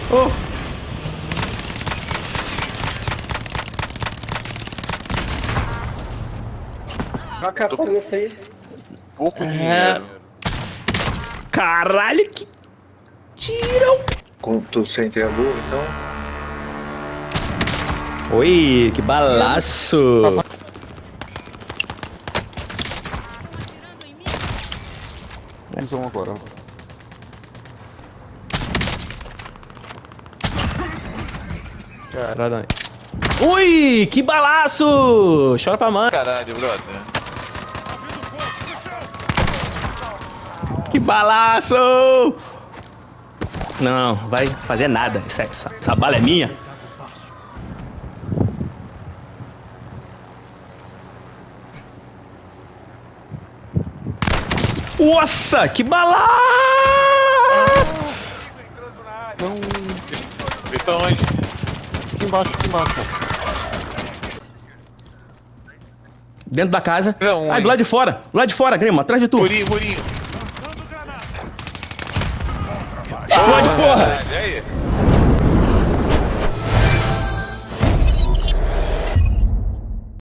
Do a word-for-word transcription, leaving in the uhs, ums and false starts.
Oh! Acabou isso aí. Pouco É. dinheiro. Caralho, que tiro! Com tu sente a lua, então. Oi, que balaço! Mais um agora. Caralho. Ui, que balaço! Chora pra mãe. Caralho, brother. Que balaço! Não, vai fazer nada. Essa, essa, essa bala é minha. Nossa, que balaço! Não. Grita onde? Aqui embaixo, aqui embaixo. Dentro da casa. Não, Ai, do lado de fora. Do lado de fora, Grima, atrás de tu. Murinho, murinho.